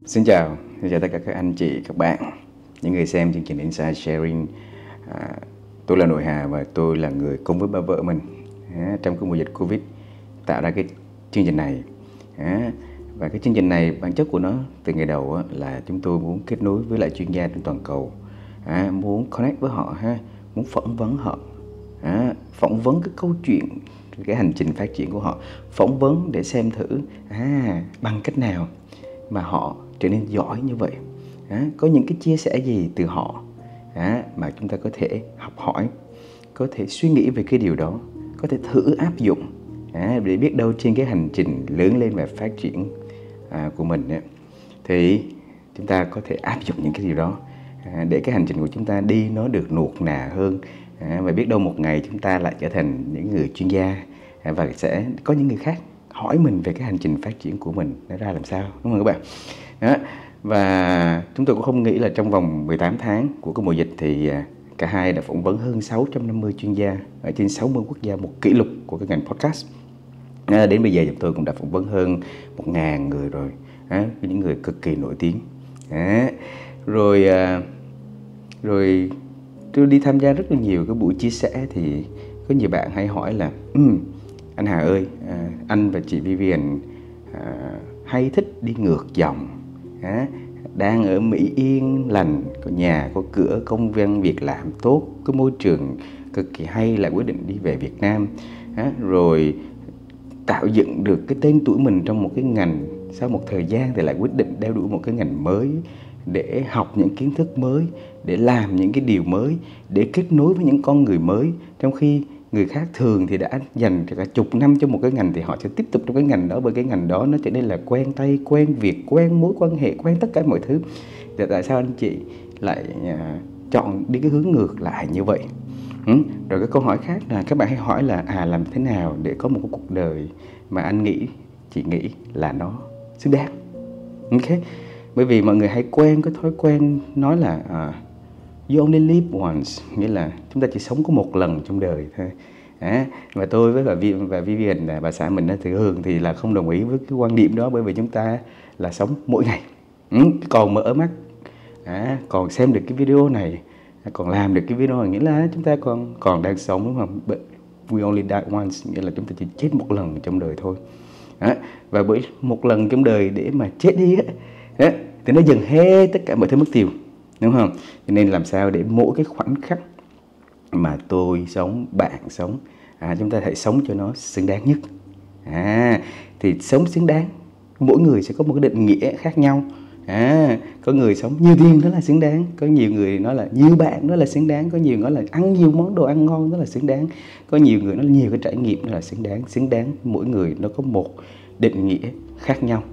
Xin chào tất cả các anh chị, các bạn, những người xem chương trình Inside Sharing. Tôi là Nội Hà và tôi là người cùng với ba vợ mình trong cái mùa dịch Covid tạo ra cái chương trình này. Và cái chương trình này, bản chất của nó từ ngày đầu là chúng tôi muốn kết nối với lại chuyên gia trên toàn cầu, muốn connect với họ, muốn phỏng vấn họ, phỏng vấn cái câu chuyện, cái hành trình phát triển của họ, phỏng vấn để xem thử bằng cách nào mà họ trở nên giỏi như vậy, có những cái chia sẻ gì từ họ mà chúng ta có thể học hỏi, có thể suy nghĩ về cái điều đó, có thể thử áp dụng để biết đâu trên cái hành trình lớn lên và phát triển của mình thì chúng ta có thể áp dụng những cái điều đó để cái hành trình của chúng ta đi nó được nuột nà hơn, và biết đâu một ngày chúng ta lại trở thành những người chuyên gia và sẽ có những người khác hỏi mình về cái hành trình phát triển của mình nó ra làm sao, đúng không các bạn? Đó. Và chúng tôi cũng không nghĩ là trong vòng 18 tháng của cái mùa dịch thì cả hai đã phỏng vấn hơn 650 chuyên gia ở trên 60 quốc gia, một kỷ lục của cái ngành podcast. Đến bây giờ chúng tôi cũng đã phỏng vấn hơn 1.000 người rồi, những người cực kỳ nổi tiếng. Rồi tôi đi tham gia rất là nhiều cái buổi chia sẻ thì có nhiều bạn hay hỏi là anh Hà ơi, anh và chị Vivian hay thích đi ngược dòng, đang ở Mỹ yên lành, có nhà, có cửa, công việc việc làm tốt, cái môi trường cực kỳ hay, lại quyết định đi về Việt Nam, rồi tạo dựng được cái tên tuổi mình trong một cái ngành, sau một thời gian thì lại quyết định đeo đuổi một cái ngành mới để học những kiến thức mới, để làm những cái điều mới, để kết nối với những con người mới. Trong khi người khác thường thì đã dành cả chục năm cho một cái ngành thì họ sẽ tiếp tục trong cái ngành đó, bởi cái ngành đó nó trở nên là quen tay, quen việc, quen mối quan hệ, quen tất cả mọi thứ. Thì tại sao anh chị lại chọn đi cái hướng ngược lại như vậy? Rồi cái câu hỏi khác là các bạn hay hỏi là làm thế nào để có một cái cuộc đời mà anh nghĩ, chị nghĩ là nó xứng đáng. Ok, bởi vì mọi người hay quen cái thói quen nói là you only live once, nghĩa là chúng ta chỉ sống có một lần trong đời thôi. Và tôi với bà Vivian, bà xã mình thì thường thì là không đồng ý với cái quan điểm đó, bởi vì chúng ta là sống mỗi ngày, còn mở mắt, còn xem được cái video này, còn làm được cái video này, nghĩa là chúng ta còn đang sống, đúng không? But we only die once, nghĩa là chúng ta chỉ chết một lần trong đời thôi. Và bởi một lần trong đời để mà chết đi thì nó dần hết tất cả mọi thứ mất tiêu, đúng không? Cho nên làm sao để mỗi cái khoảnh khắc mà tôi sống, bạn sống, chúng ta hãy sống cho nó xứng đáng nhất. Thì sống xứng đáng, mỗi người sẽ có một cái định nghĩa khác nhau. Có người sống nhiều tiền đó là xứng đáng, có nhiều người nói là nhiều bạn đó là xứng đáng, có nhiều nói là ăn nhiều món đồ ăn ngon đó là xứng đáng, có nhiều người nói là nhiều cái trải nghiệm đó là xứng đáng. Xứng đáng, mỗi người nó có một định nghĩa khác nhau.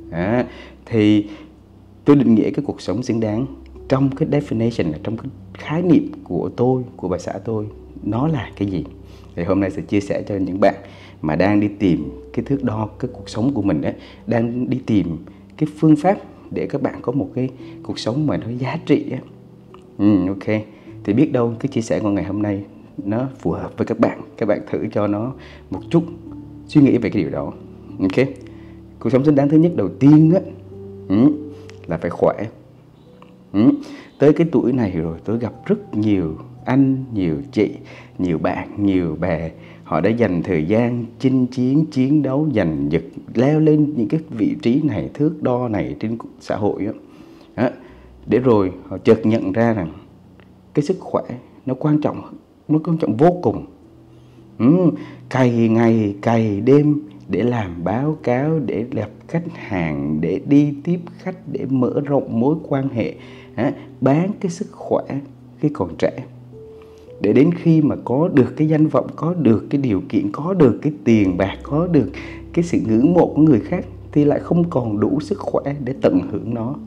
Thì tôi định nghĩa cái cuộc sống xứng đáng trong cái definition, trong cái khái niệm của tôi, của bà xã tôi, nó là cái gì? Thì hôm nay sẽ chia sẻ cho những bạn mà đang đi tìm cái thước đo cái cuộc sống của mình, đang đi tìm cái phương pháp để các bạn có một cái cuộc sống mà nó giá trị. Ok, thì biết đâu cái chia sẻ của ngày hôm nay nó phù hợp với các bạn. Các bạn thử cho nó một chút suy nghĩ về cái điều đó. Ok, cuộc sống xứng đáng thứ nhất, đầu tiên là phải khỏe. Tới cái tuổi này rồi, tôi gặp rất nhiều anh, nhiều chị, nhiều bạn, nhiều bè, họ đã dành thời gian chinh chiến, chiến đấu, giành giật, leo lên những cái vị trí này, thước đo này trên xã hội để rồi họ chợt nhận ra rằng cái sức khỏe nó quan trọng vô cùng. Cày ngày, cày đêm để làm báo cáo, để gặp khách hàng, để đi tiếp khách, để mở rộng mối quan hệ, bán cái sức khỏe khi còn trẻ, để đến khi mà có được cái danh vọng, có được cái điều kiện, có được cái tiền bạc, có được cái sự ngưỡng mộ của người khác thì lại không còn đủ sức khỏe để tận hưởng nó,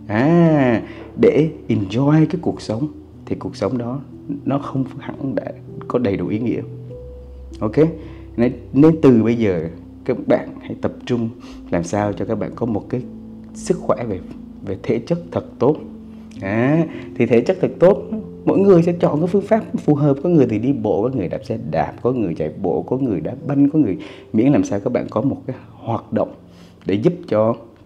để enjoy cái cuộc sống, thì cuộc sống đó nó không hẳn đã có đầy đủ ý nghĩa. Ok, nên từ bây giờ các bạn hãy tập trung làm sao cho các bạn có một cái sức khỏe về thể chất thật tốt. Thì thể chất thật tốt, mỗi người sẽ chọn cái phương pháp phù hợp. Có người thì đi bộ, có người đạp xe đạp, có người chạy bộ, có người đá banh, có người, miễn làm sao các bạn có một cái hoạt động để giúp cho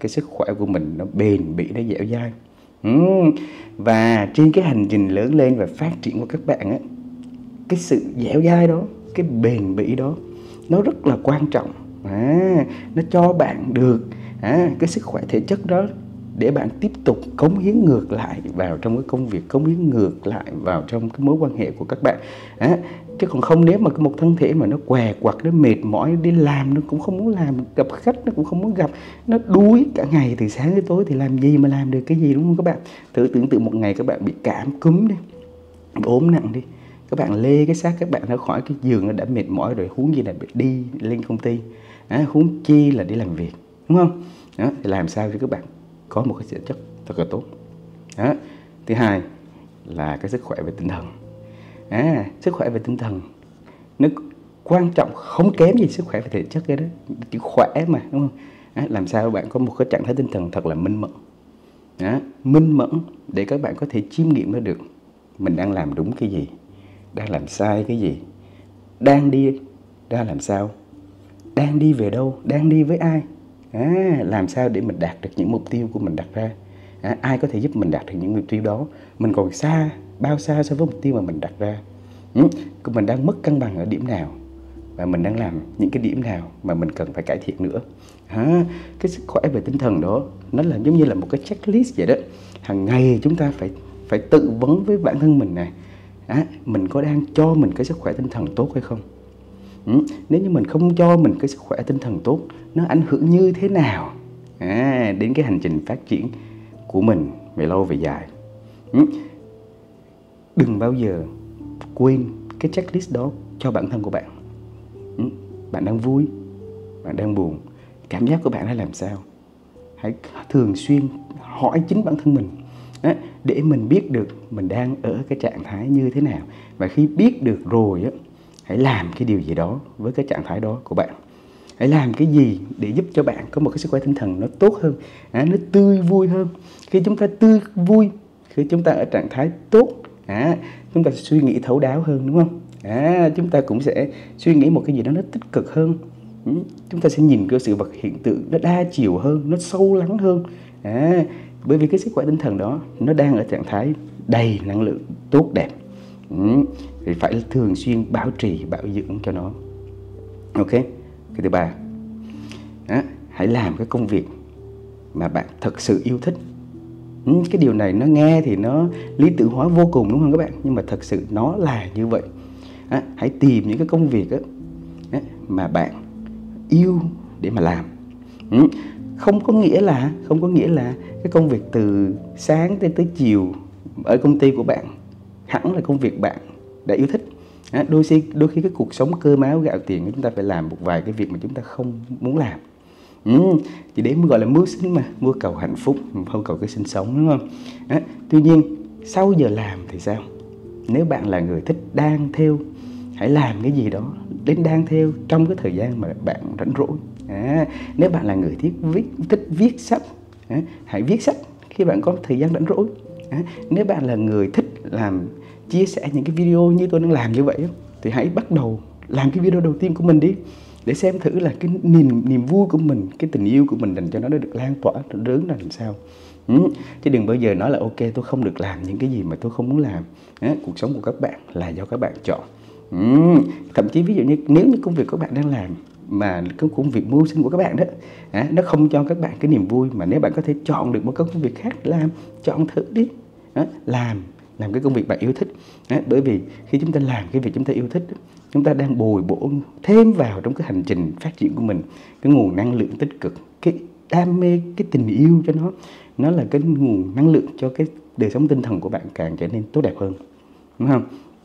cái sức khỏe của mình nó bền bỉ, nó dẻo dai. Và trên cái hành trình lớn lên và phát triển của các bạn á, cái sự dẻo dai đó, cái bền bỉ đó nó rất là quan trọng. Nó cho bạn được cái sức khỏe thể chất đó để bạn tiếp tục cống hiến ngược lại vào trong cái công việc, cống hiến ngược lại vào trong cái mối quan hệ của các bạn. Chứ còn không, nếu mà một thân thể mà nó què quặt, nó mệt mỏi, đi làm nó cũng không muốn làm, gặp khách nó cũng không muốn gặp, nó đuối cả ngày từ sáng đến tối thì làm gì mà làm được cái gì, đúng không các bạn? Thử tưởng tượng một ngày các bạn bị cảm cúm đi, ốm nặng đi, các bạn lê cái xác các bạn ra khỏi cái giường nó đã mệt mỏi rồi, huống gì là đi lên công ty, huống chi là đi làm việc, đúng không? Đó, thì làm sao cho các bạn có một cái thể chất thật là tốt. Đó. Thứ hai là cái sức khỏe về tinh thần. Sức khỏe về tinh thần nó quan trọng không kém gì sức khỏe về thể chất cái đó, chỉ khỏe mà, đúng không? Làm sao bạn có một cái trạng thái tinh thần thật là minh mẫn, minh mẫn để các bạn có thể chiêm nghiệm nó được mình đang làm đúng cái gì, đang làm sai cái gì, đang đi ra làm sao, đang đi về đâu, đang đi với ai, làm sao để mình đạt được những mục tiêu của mình đặt ra. Ai có thể giúp mình đạt được những mục tiêu đó, mình còn xa, bao xa so với mục tiêu mà mình đặt ra. Mình đang mất cân bằng ở điểm nào và mình đang làm những cái điểm nào mà mình cần phải cải thiện nữa. Cái sức khỏe về tinh thần đó nó là giống như là một cái checklist vậy đó. Hàng ngày chúng ta phải tự vấn với bản thân mình này, mình có đang cho mình cái sức khỏe tinh thần tốt hay không? Nếu như mình không cho mình cái sức khỏe tinh thần tốt, nó ảnh hưởng như thế nào đến cái hành trình phát triển của mình về lâu về dài. Đừng bao giờ quên cái checklist đó cho bản thân của bạn. Bạn đang vui, bạn đang buồn, cảm giác của bạn đã làm sao? Hãy thường xuyên hỏi chính bản thân mình để mình biết được mình đang ở cái trạng thái như thế nào. Và khi biết được rồi hãy làm cái điều gì đó với cái trạng thái đó của bạn. Hãy làm cái gì để giúp cho bạn có một cái sức khỏe tinh thần nó tốt hơn, nó tươi vui hơn. Khi chúng ta tươi vui, khi chúng ta ở trạng thái tốt, chúng ta suy nghĩ thấu đáo hơn, đúng không? Chúng ta cũng sẽ suy nghĩ một cái gì đó nó tích cực hơn. Chúng ta sẽ nhìn cái sự vật hiện tượng nó đa chiều hơn, nó sâu lắng hơn. Bởi vì cái sức khỏe tinh thần đó nó đang ở trạng thái đầy năng lượng tốt đẹp. Thì phải thường xuyên bảo trì, bảo dưỡng cho nó. Ok. Cái thứ ba, hãy làm cái công việc mà bạn thật sự yêu thích. Cái điều này nó nghe thì nó lý tưởng hóa vô cùng, đúng không các bạn? Nhưng mà thật sự nó là như vậy. Hãy tìm những cái công việc mà bạn yêu để mà làm. Không có nghĩa là cái công việc từ sáng tới chiều ở công ty của bạn hẳn là công việc bạn đã yêu thích. Đôi khi cái cuộc sống cơm áo gạo tiền chúng ta phải làm một vài cái việc mà chúng ta không muốn làm. Chỉ để mới gọi là mưu sinh mà, mưu cầu hạnh phúc, không cầu cái sinh sống, đúng không? Tuy nhiên sau giờ làm thì sao? Nếu bạn là người thích đan thêu, hãy làm cái gì đó đến đan thêu trong cái thời gian mà bạn rảnh rỗi. Nếu bạn là người thích viết sách, hãy viết sách khi bạn có thời gian rảnh rỗi. Nếu bạn là người thích chia sẻ những cái video như tôi đang làm như vậy thì hãy bắt đầu làm cái video đầu tiên của mình đi, để xem thử là cái niềm vui của mình, cái tình yêu của mình dành cho nó được lan tỏa lớn ra làm sao. Chứ đừng bao giờ nói là ok tôi không được làm những cái gì mà tôi không muốn làm. Cuộc sống của các bạn là do các bạn chọn. Thậm chí ví dụ như nếu như công việc các bạn đang làm mà cái công việc mưu sinh của các bạn đó nó không cho các bạn cái niềm vui, mà nếu bạn có thể chọn được một cái công việc khác làm, chọn thử đi. Làm cái công việc bạn yêu thích. Bởi vì khi chúng ta làm cái việc chúng ta yêu thích, chúng ta đang bồi bổ thêm vào trong cái hành trình phát triển của mình cái nguồn năng lượng tích cực, cái đam mê, cái tình yêu cho nó là cái nguồn năng lượng cho cái đời sống tinh thần của bạn càng trở nên tốt đẹp hơn, đúng không?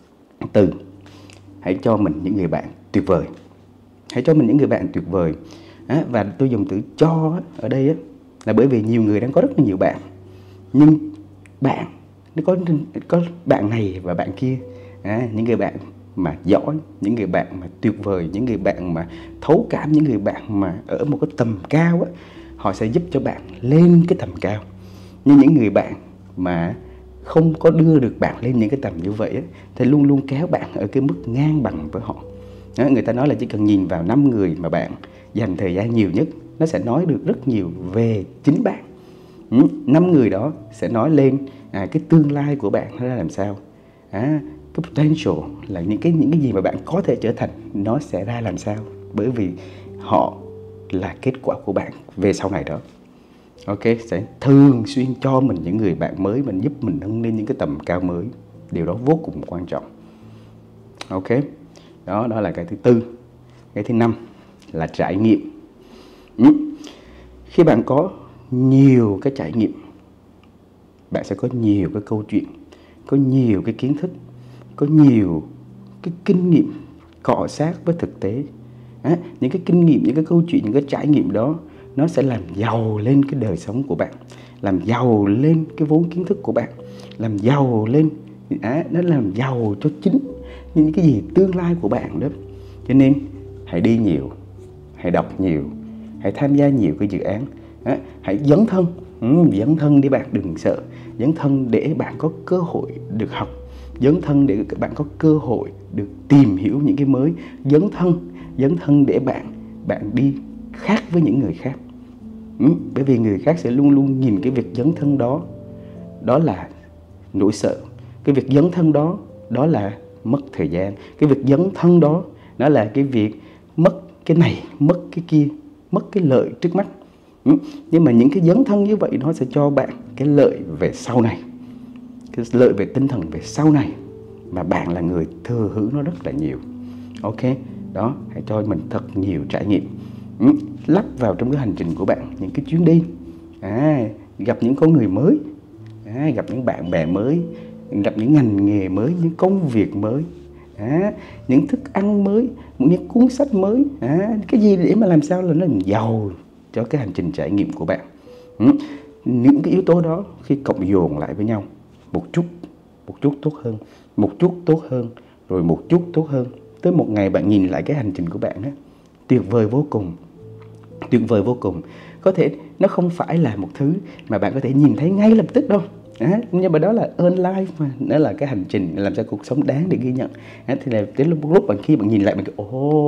Hãy cho mình những người bạn tuyệt vời. Hãy cho mình những người bạn tuyệt vời. Và tôi dùng từ cho ở đây là bởi vì nhiều người đang có rất là nhiều bạn, nhưng bạn nó có bạn này và bạn kia. Những người bạn mà giỏi, những người bạn mà tuyệt vời, những người bạn mà thấu cảm, những người bạn mà ở một cái tầm cao họ sẽ giúp cho bạn lên cái tầm cao. Nhưng những người bạn mà không có đưa được bạn lên những cái tầm như vậy thì luôn luôn kéo bạn ở cái mức ngang bằng với họ. Người ta nói là chỉ cần nhìn vào 5 người mà bạn dành thời gian nhiều nhất nó sẽ nói được rất nhiều về chính bạn. 5 người đó sẽ nói lên cái tương lai của bạn nó ra làm sao, cái potential là những cái gì mà bạn có thể trở thành nó sẽ ra làm sao, bởi vì họ là kết quả của bạn về sau này đó. Ok, sẽ thường xuyên cho mình những người bạn mới, mình giúp mình nâng lên những cái tầm cao mới. Điều đó vô cùng quan trọng. Ok, đó là cái thứ tư. Cái thứ năm là trải nghiệm. Khi bạn có nhiều cái trải nghiệm, bạn sẽ có nhiều cái câu chuyện, có nhiều cái kiến thức, có nhiều cái kinh nghiệm cọ sát với thực tế. Những cái kinh nghiệm, những cái câu chuyện, những cái trải nghiệm đó nó sẽ làm giàu lên cái đời sống của bạn, làm giàu lên cái vốn kiến thức của bạn, làm giàu lên, nó làm giàu cho chính những cái gì tương lai của bạn đó. Cho nên hãy đi nhiều, hãy đọc nhiều, hãy tham gia nhiều cái dự án, hãy dấn thân, dấn thân đi bạn, đừng sợ. Dấn thân để bạn có cơ hội được học, dấn thân để bạn có cơ hội được tìm hiểu những cái mới, dấn thân để bạn đi khác với những người khác. Bởi vì người khác sẽ luôn luôn nhìn cái việc dấn thân đó là nỗi sợ. Cái việc dấn thân đó là mất thời gian. Cái việc dấn thân đó là cái việc mất cái này, mất cái kia, mất cái lợi trước mắt. Nhưng mà những cái dấn thân như vậy nó sẽ cho bạn cái lợi về sau này, cái lợi về tinh thần về sau này, mà bạn là người thừa hưởng nó rất là nhiều. Ok, đó, hãy cho mình thật nhiều trải nghiệm, lắp vào trong cái hành trình của bạn, những cái chuyến đi, gặp những con người mới, gặp những bạn bè mới, gặp những ngành nghề mới, những công việc mới, những thức ăn mới, những cuốn sách mới, cái gì để mà làm sao là nó giàu cho cái hành trình trải nghiệm của bạn. Những cái yếu tố đó khi cộng dồn lại với nhau, một chút tốt hơn, một chút tốt hơn, rồi một chút tốt hơn, tới một ngày bạn nhìn lại cái hành trình của bạn đó, tuyệt vời vô cùng, tuyệt vời vô cùng. Có thể nó không phải là một thứ mà bạn có thể nhìn thấy ngay lập tức đâu, nhưng mà đó là earn life mà, đó là cái hành trình làm sao cuộc sống đáng để ghi nhận. Thì là đến lúc khi bạn nhìn lại, bạn kêu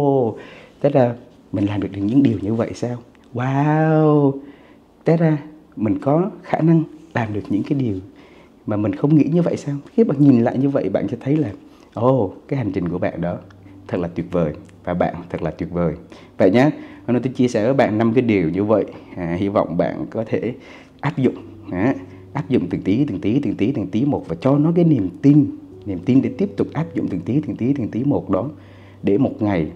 thế ra mình làm được những điều như vậy sao? Wow, thế ra mình có khả năng làm được những cái điều mà mình không nghĩ như vậy sao? Khi bạn nhìn lại như vậy, bạn sẽ thấy là cái hành trình của bạn đó thật là tuyệt vời, và bạn thật là tuyệt vời. Vậy nhé, hôm nay tôi chia sẻ với bạn 5 cái điều như vậy. Hy vọng bạn có thể áp dụng từng tí một, và cho nó cái niềm tin để tiếp tục áp dụng từng tí một đó, để một ngày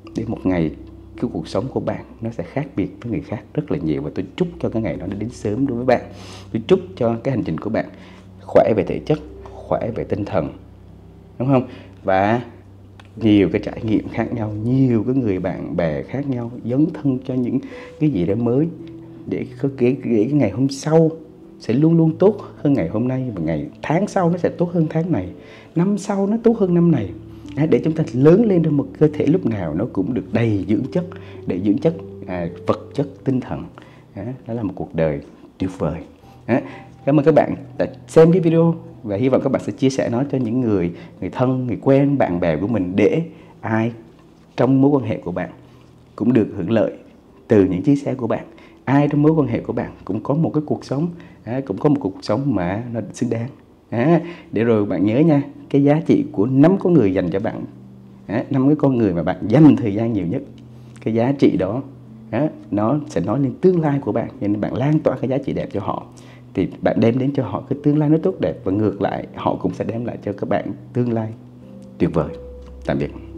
cái cuộc sống của bạn nó sẽ khác biệt với người khác rất là nhiều. Và tôi chúc cho cái ngày đó nó đến sớm đối với bạn. Tôi chúc cho cái hành trình của bạn khỏe về thể chất, khỏe về tinh thần, đúng không? Và nhiều cái trải nghiệm khác nhau, nhiều cái người bạn bè khác nhau, dấn thân cho những cái gì đó mới, để cái ngày hôm sau sẽ luôn luôn tốt hơn ngày hôm nay, và tháng sau nó sẽ tốt hơn tháng này, năm sau nó tốt hơn năm này, để chúng ta lớn lên trong một cơ thể lúc nào nó cũng được đầy dưỡng chất, vật chất, tinh thần. Đó là một cuộc đời tuyệt vời. Cảm ơn các bạn đã xem cái video, và hy vọng các bạn sẽ chia sẻ nó cho những người thân, người quen, bạn bè của mình, để ai trong mối quan hệ của bạn cũng được hưởng lợi từ những chia sẻ của bạn. Ai trong mối quan hệ của bạn cũng có một cái cuộc sống, mà nó xứng đáng. Để rồi bạn nhớ nha, cái giá trị của 5 con người dành cho bạn, 5 cái con người mà bạn dành thời gian nhiều nhất, cái giá trị đó nó sẽ nói lên tương lai của bạn. Nên bạn lan tỏa cái giá trị đẹp cho họ, thì bạn đem đến cho họ cái tương lai nó tốt đẹp, và ngược lại họ cũng sẽ đem lại cho các bạn tương lai tuyệt vời. Tạm biệt.